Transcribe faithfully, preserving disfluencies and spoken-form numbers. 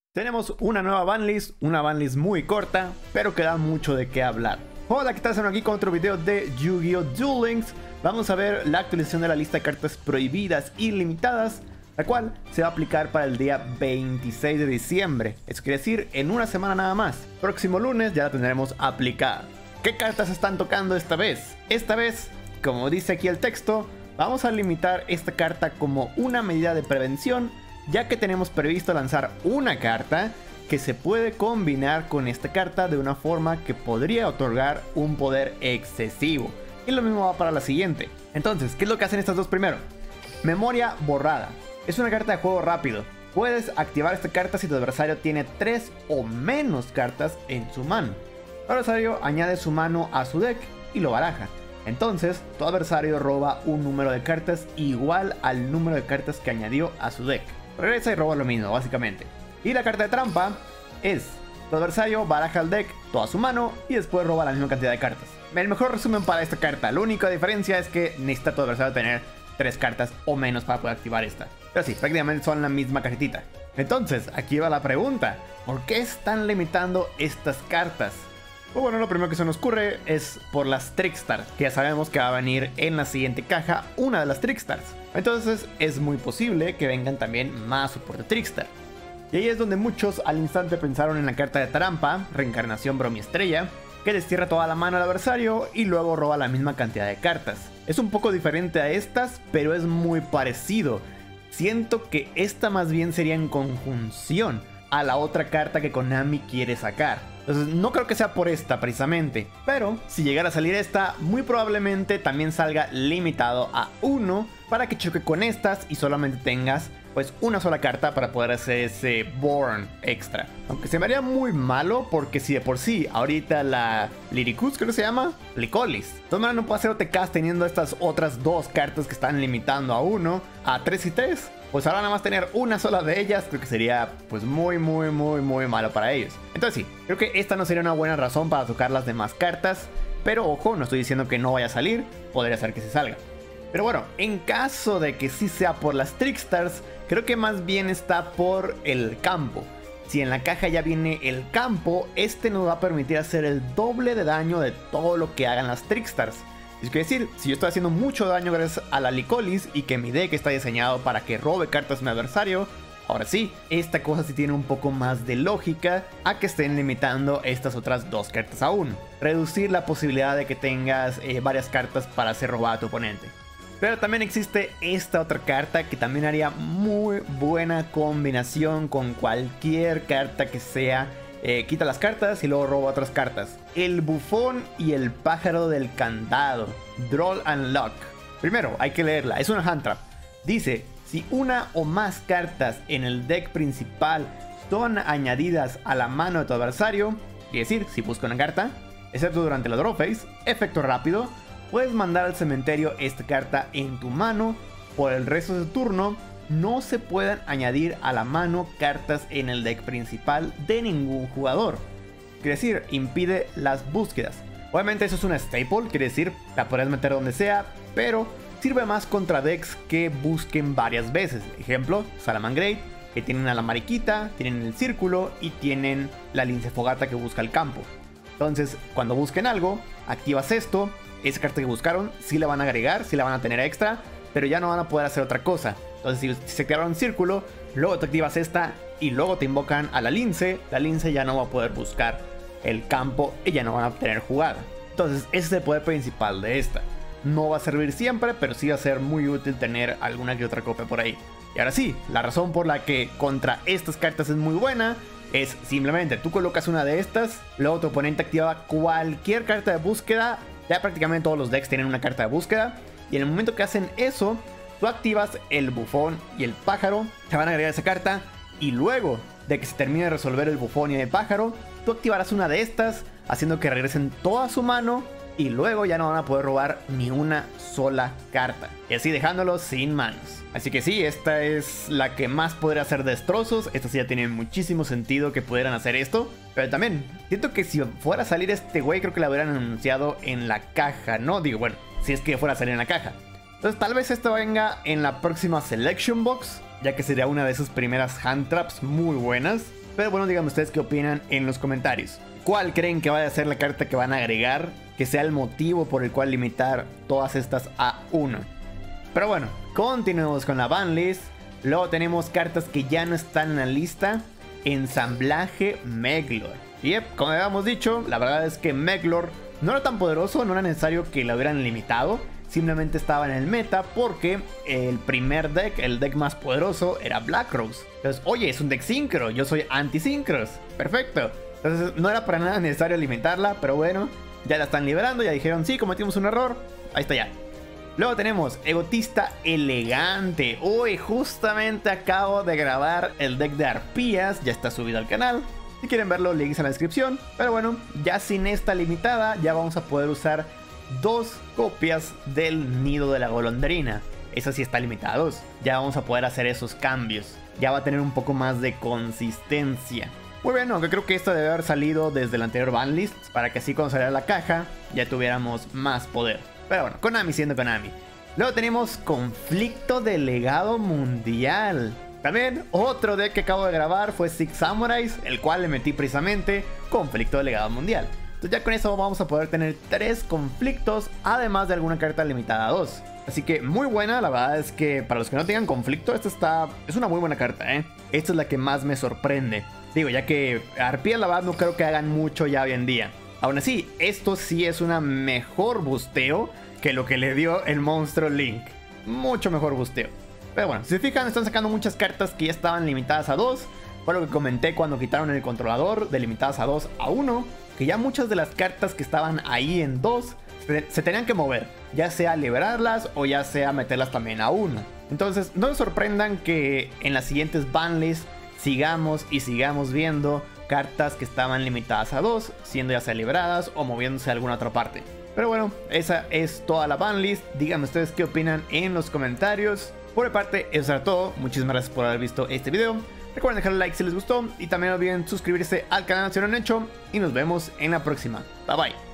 Tenemos una nueva banlist, una banlist muy corta, pero que da mucho de qué hablar. Hola, ¿qué tal? Estamos aquí con otro video de Yu-Gi-Oh! Duel Links. Vamos a ver la actualización de la lista de cartas prohibidas ilimitadas, la cual se va a aplicar para el día veintiséis de diciembre. Eso quiere decir en una semana nada más. Próximo lunes ya la tendremos aplicada. ¿Qué cartas están tocando esta vez? Esta vez, como dice aquí el texto, vamos a limitar esta carta como una medida de prevención, ya que tenemos previsto lanzar una carta que se puede combinar con esta carta de una forma que podría otorgar un poder excesivo. Y lo mismo va para la siguiente. Entonces, ¿qué es lo que hacen estas dos primero? Memoria borrada. Es una carta de juego rápido. Puedes activar esta carta si tu adversario tiene tres o menos cartas en su mano. Tu adversario añade su mano a su deck y lo baraja. Entonces, tu adversario roba un número de cartas igual al número de cartas que añadió a su deck. Regresa y roba lo mismo, básicamente. Y la carta de trampa es: tu adversario baraja el deck, toda su mano, y después roba la misma cantidad de cartas. El mejor resumen para esta carta, la única diferencia es que necesita tu adversario tener tres cartas o menos para poder activar esta. Pero sí, prácticamente son la misma cajetita. Entonces, aquí va la pregunta: ¿por qué están limitando estas cartas? Pues bueno, lo primero que se nos ocurre es por las Trickstars, que ya sabemos que va a venir en la siguiente caja una de las Trickstars. Entonces es muy posible que vengan también más soporte Trickstar. Y ahí es donde muchos al instante pensaron en la carta de trampa, Reencarnación Bromiestrella, que destierra toda la mano al adversario y luego roba la misma cantidad de cartas. Es un poco diferente a estas, pero es muy parecido. Siento que esta más bien sería en conjunción a la otra carta que Konami quiere sacar. Entonces no creo que sea por esta precisamente, pero si llegara a salir esta, muy probablemente también salga limitado a uno para que choque con estas y solamente tengas pues una sola carta para poder hacer ese Born extra. Aunque se me haría muy malo, porque si de por sí ahorita la Lyricus, creo que se llama, Licolis, de todas maneras no puedo hacer O T Ks teniendo estas otras dos cartas que están limitando a uno, a tres y tres. Pues ahora nada más tener una sola de ellas, creo que sería pues muy muy muy muy malo para ellos. Entonces sí, creo que esta no sería una buena razón para tocar las demás cartas. Pero ojo, no estoy diciendo que no vaya a salir, podría ser que se salga. Pero bueno, en caso de que sí sea por las Trickstars, creo que más bien está por el campo. Si en la caja ya viene el campo, este nos va a permitir hacer el doble de daño de todo lo que hagan las Trickstars. Es decir, si yo estoy haciendo mucho daño gracias a la Licolis y que mi deck está diseñado para que robe cartas a mi adversario, ahora sí, esta cosa sí tiene un poco más de lógica a que estén limitando estas otras dos cartas a uno. Reducir la posibilidad de que tengas eh, varias cartas para hacer robar a tu oponente. Pero también existe esta otra carta que también haría muy buena combinación con cualquier carta que sea. Eh, quita las cartas y luego roba otras cartas. El bufón y el pájaro del candado. Draw and Lock. Primero, hay que leerla. Es una hand trap. Dice: si una o más cartas en el deck principal son añadidas a la mano de tu adversario, es decir, si busca una carta, excepto durante la draw phase, efecto rápido, puedes mandar al cementerio esta carta en tu mano. Por el resto de tu turno no se pueden añadir a la mano cartas en el deck principal de ningún jugador. Quiere decir, impide las búsquedas. Obviamente eso es una staple, quiere decir, la podrías meter donde sea, pero sirve más contra decks que busquen varias veces. Ejemplo, Salamangreat, que tienen a la mariquita, tienen el círculo y tienen la lince fogata que busca el campo. Entonces, cuando busquen algo, activas esto, esa carta que buscaron, sí la van a agregar, sí la van a tener extra, pero ya no van a poder hacer otra cosa. Entonces si se crearon un círculo, luego te activas esta y luego te invocan a la lince, la lince ya no va a poder buscar el campo y ya no van a tener jugada. Entonces ese es el poder principal de esta. No va a servir siempre, pero sí va a ser muy útil tener alguna que otra copia por ahí. Y ahora sí, la razón por la que contra estas cartas es muy buena es simplemente tú colocas una de estas, luego tu oponente activa cualquier carta de búsqueda. Ya prácticamente todos los decks tienen una carta de búsqueda, y en el momento que hacen eso, tú activas el bufón y el pájaro, te van a agregar esa carta, y luego de que se termine de resolver el bufón y el pájaro, tú activarás una de estas, haciendo que regresen toda su mano, y luego ya no van a poder robar ni una sola carta, y así dejándolos sin manos. Así que sí, esta es la que más podría hacer destrozos. Esta sí ya tiene muchísimo sentido que pudieran hacer esto. Pero también, siento que si fuera a salir este güey, creo que la hubieran anunciado en la caja, ¿no? Digo, bueno, si es que fuera a salir en la caja. Entonces tal vez esto venga en la próxima Selection Box, ya que sería una de esas primeras hand traps muy buenas. Pero bueno, díganme ustedes qué opinan en los comentarios. ¿Cuál creen que vaya a ser la carta que van a agregar, que sea el motivo por el cual limitar todas estas a uno? Pero bueno, continuemos con la banlist. Luego tenemos cartas que ya no están en la lista. Ensamblaje Meglor. Yep, como habíamos dicho, la verdad es que Meglor no era tan poderoso, no era necesario que lo hubieran limitado. Simplemente estaba en el meta porque el primer deck, el deck más poderoso, era Black Rose. Entonces, oye, es un deck sincro, yo soy anti-sincros. Perfecto. Entonces no era para nada necesario limitarla, pero bueno, ya la están liberando, ya dijeron, sí, cometimos un error. Ahí está ya. Luego tenemos Egotista Elegante. Uy, justamente acabo de grabar el deck de arpías, ya está subido al canal. Si quieren verlo, links en la descripción. Pero bueno, ya sin esta limitada, ya vamos a poder usar dos copias del Nido de la Golondrina. Esa sí está limitada a dos. Ya vamos a poder hacer esos cambios. Ya va a tener un poco más de consistencia. Muy bien, aunque creo que esto debe haber salido desde el anterior banlist, para que así cuando saliera la caja ya tuviéramos más poder. Pero bueno, Konami siendo Konami. Luego tenemos Conflicto de Legado Mundial. También otro deck que acabo de grabar fue Six Samurais, el cual le metí precisamente Conflicto de Legado Mundial. Entonces ya con eso vamos a poder tener tres conflictos, además de alguna carta limitada a dos. Así que muy buena, la verdad es que para los que no tengan conflicto, esta está, es una muy buena carta, ¿eh? Esta es la que más me sorprende. Digo, ya que arpías la verdad no creo que hagan mucho ya hoy en día. Aún así, esto sí es una mejor busteo que lo que le dio el monstruo Link. Mucho mejor busteo. Pero bueno, si se fijan, están sacando muchas cartas que ya estaban limitadas a dos. Fue lo que comenté cuando quitaron el controlador de limitadas a dos a uno. Que ya muchas de las cartas que estaban ahí en dos se, se tenían que mover. Ya sea liberarlas o ya sea meterlas también a uno. Entonces no se sorprendan que en las siguientes banlists sigamos y sigamos viendo cartas que estaban limitadas a dos, siendo ya sea liberadas o moviéndose a alguna otra parte. Pero bueno, esa es toda la banlist. Díganme ustedes qué opinan en los comentarios. Por mi parte, eso era todo. Muchísimas gracias por haber visto este video. Recuerden dejar un like si les gustó y también no olviden suscribirse al canal si no lo han hecho. Y nos vemos en la próxima. Bye bye.